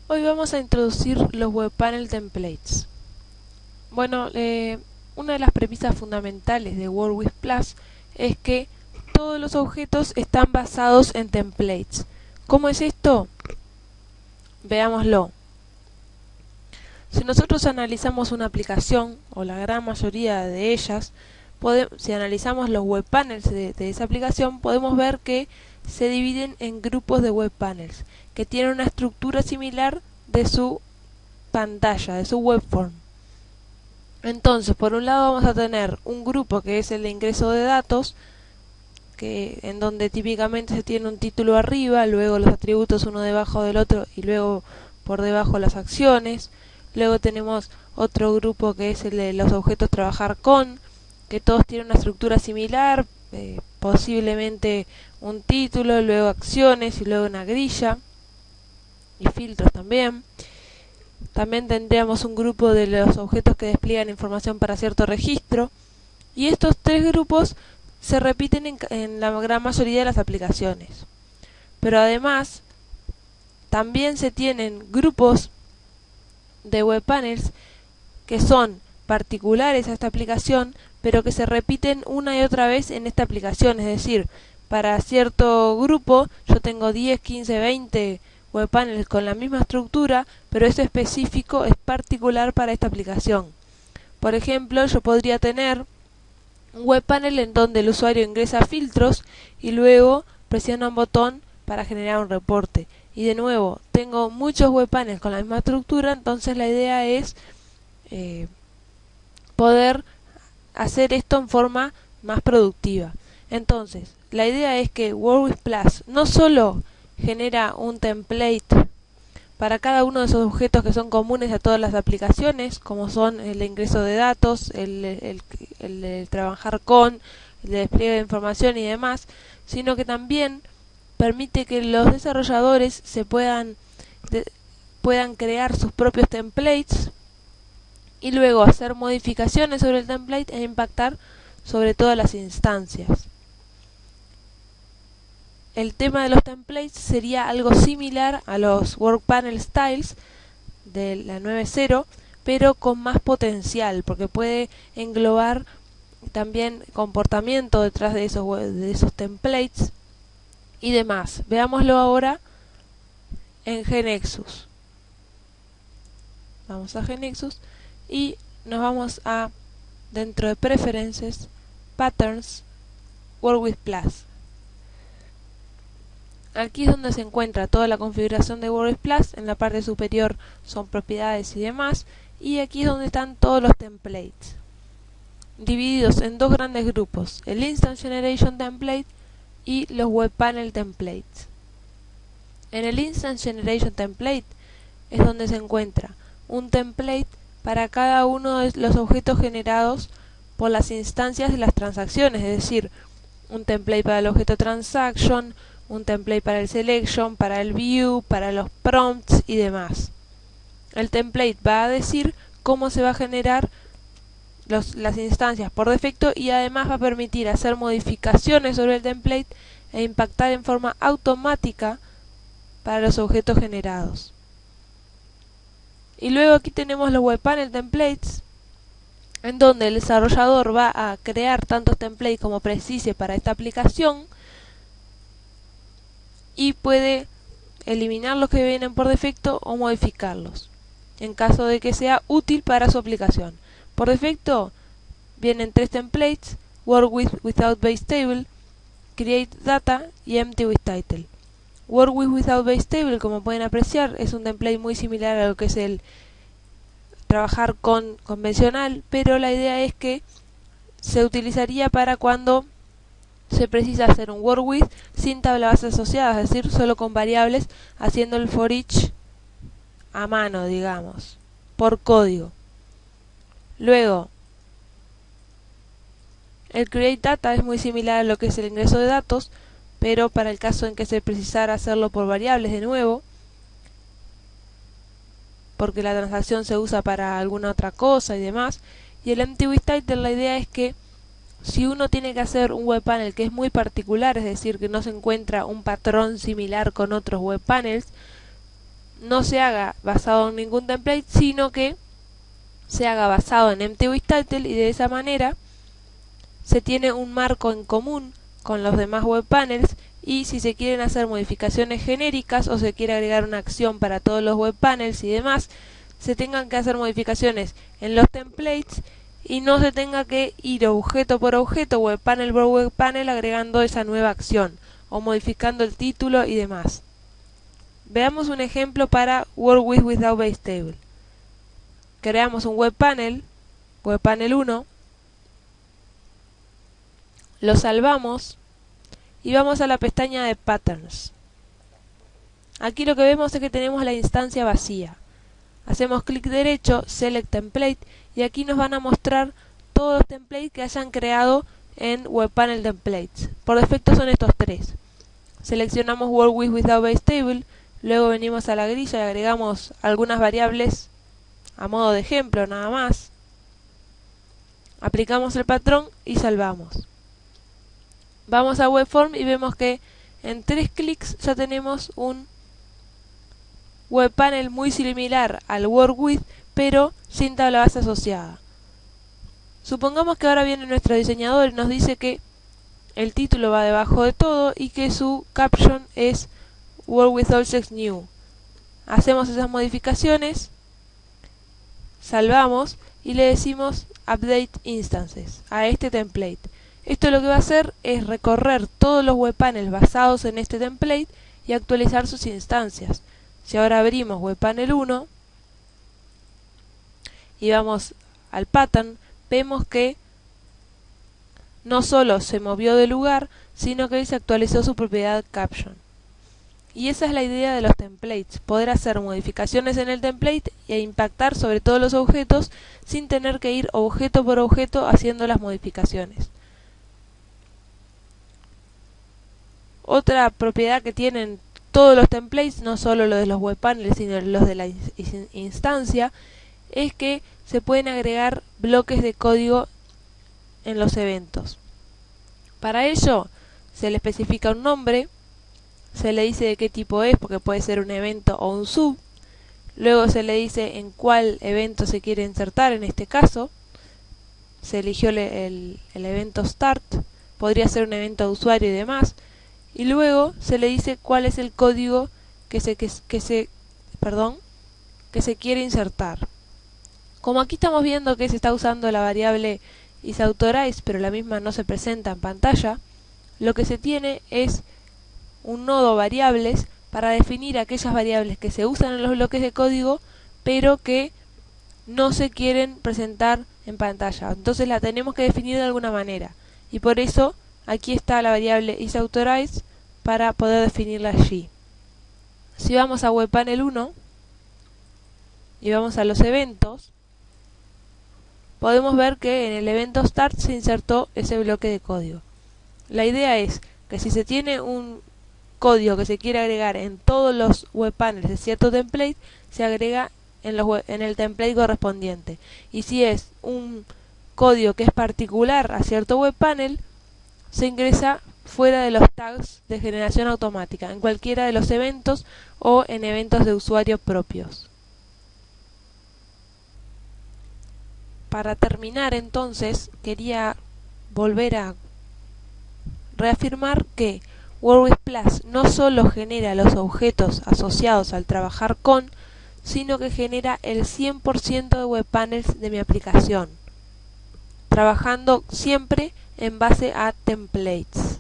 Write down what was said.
Hoy vamos a introducir los webpanel templates. Bueno, una de las premisas fundamentales de WordWith Plus es que todos los objetos están basados en templates. ¿Cómo es esto? Veámoslo. Si nosotros analizamos una aplicación, o la gran mayoría de ellas, si analizamos los webpanels de esa aplicación, podemos ver que se dividen en grupos de webpanels que tienen una estructura similar de su pantalla, de su webform. Entonces, por un lado vamos a tener un grupo que es el de ingreso de datos, en donde típicamente se tiene un título arriba, luego los atributos uno debajo del otro y luego por debajo las acciones. Luego tenemos otro grupo que es el de los objetos trabajar con, que todos tienen una estructura similar, posiblemente un título, luego acciones y luego una grilla y filtros también. También tendríamos un grupo de los objetos que despliegan información para cierto registro, y estos tres grupos se repiten en la gran mayoría de las aplicaciones. Pero además también se tienen grupos de webpanels que son particulares a esta aplicación, pero que se repiten una y otra vez en esta aplicación. Es decir, para cierto grupo yo tengo 10, 15, 20 webpanels con la misma estructura, pero esto específico es particular para esta aplicación. Por ejemplo, yo podría tener un webpanel en donde el usuario ingresa filtros y luego presiona un botón para generar un reporte. Y de nuevo, tengo muchos webpanels con la misma estructura, entonces la idea es poder hacer esto en forma más productiva. Entonces, la idea es que WordWith Plus no solo genera un template para cada uno de esos objetos que son comunes a todas las aplicaciones, como son el de ingreso de datos, el de trabajar con, el de despliegue de información y demás, sino que también permite que los desarrolladores puedan crear sus propios templates y luego hacer modificaciones sobre el template e impactar sobre todas las instancias. El tema de los templates sería algo similar a los WordPanel Styles de la 9.0, pero con más potencial, porque puede englobar también comportamiento detrás de esos templates y demás. Veámoslo ahora en GNexus. Vamos a GNexus y nos vamos a, dentro de Preferences, Patterns, WordWith Plus. Aquí es donde se encuentra toda la configuración de WordWith Plus. En la parte superior son propiedades y demás, y aquí es donde están todos los templates, divididos en dos grandes grupos: el Instant Generation Template y los webpanel templates. En el Instant Generation Template es donde se encuentra un template para cada uno de los objetos generados por las instancias de las transacciones, es decir, un template para el objeto transaction, un template para el selection, para el view, para los prompts y demás. El template va a decir cómo se va a generar las instancias por defecto, y además va a permitir hacer modificaciones sobre el template e impactar en forma automática para los objetos generados. Y luego aquí tenemos los webpanel templates, en donde el desarrollador va a crear tantos templates como precise para esta aplicación y puede eliminar los que vienen por defecto o modificarlos en caso de que sea útil para su aplicación. Por defecto vienen tres templates: WordWith Without Base Table, Create Data y Empty with Title. WordWith Without Base Table, como pueden apreciar, es un template muy similar a lo que es el trabajar con convencional, pero la idea es que se utilizaría para cuando se precisa hacer un WordWith sin tabla base asociada, es decir, solo con variables, haciendo el for each a mano, digamos, por código. Luego, el Create Data es muy similar a lo que es el ingreso de datos, pero para el caso en que se precisara hacerlo por variables de nuevo, porque la transacción se usa para alguna otra cosa y demás. Y el Empty with Title, la idea es que si uno tiene que hacer un webpanel que es muy particular, es decir, que no se encuentra un patrón similar con otros webpanels, no se haga basado en ningún template, sino que se haga basado en Empty with Title, y de esa manera se tiene un marco en común con los demás webpanels, y si se quieren hacer modificaciones genéricas o se quiere agregar una acción para todos los webpanels y demás, se tengan que hacer modificaciones en los templates y no se tenga que ir objeto por objeto, webpanel por webpanel, agregando esa nueva acción o modificando el título y demás. Veamos un ejemplo para Work with Without Base Table. Creamos un webpanel 1, lo salvamos y vamos a la pestaña de Patterns. Aquí lo que vemos es que tenemos la instancia vacía. Hacemos clic derecho, Select Template, y aquí nos van a mostrar todos los templates que hayan creado en Webpanel Templates. Por defecto son estos 3. Seleccionamos Work with Without Base Table, luego venimos a la grilla y agregamos algunas variables a modo de ejemplo nada más. Aplicamos el patrón y salvamos. Vamos a Webform y vemos que en 3 clics ya tenemos un webpanel muy similar al Work with, pero sin tabla base asociada. Supongamos que ahora viene nuestro diseñador y nos dice que el título va debajo de todo y que su caption es Work with Objects New. Hacemos esas modificaciones, salvamos y le decimos Update Instances a este template. Esto lo que va a hacer es recorrer todos los webpanels basados en este template y actualizar sus instancias. Si ahora abrimos Webpanel 1 y vamos al pattern, vemos que no solo se movió de lugar, sino que se actualizó su propiedad caption. Y esa es la idea de los templates, poder hacer modificaciones en el template e impactar sobre todos los objetos sin tener que ir objeto por objeto haciendo las modificaciones. Otra propiedad que tienen todos los templates, no solo los de los webpanels, sino los de la instancia, es que se pueden agregar bloques de código en los eventos. Para ello, se le especifica un nombre, se le dice de qué tipo es, porque puede ser un evento o un sub, luego se le dice en cuál evento se quiere insertar, en este caso, se eligió el evento Start, podría ser un evento de usuario y demás, y luego se le dice cuál es el código que se quiere insertar. Como aquí estamos viendo que se está usando la variable isAuthorize, pero la misma no se presenta en pantalla, lo que se tiene es un nodo variables para definir aquellas variables que se usan en los bloques de código, pero que no se quieren presentar en pantalla. Entonces la tenemos que definir de alguna manera, y por eso aquí está la variable isAuthorize para poder definirla allí. Si vamos a Webpanel 1 y vamos a los eventos, podemos ver que en el evento Start se insertó ese bloque de código. La idea es que si se tiene un código que se quiere agregar en todos los webpanels de cierto template, se agrega en el template correspondiente. Y si es un código que es particular a cierto webpanel, se ingresa fuera de los tags de generación automática, en cualquiera de los eventos o en eventos de usuario propios. Para terminar, entonces, quería volver a reafirmar que WordWith Plus no solo genera los objetos asociados al trabajar con, sino que genera el 100% de webpanels de mi aplicación, trabajando siempre en base a templates.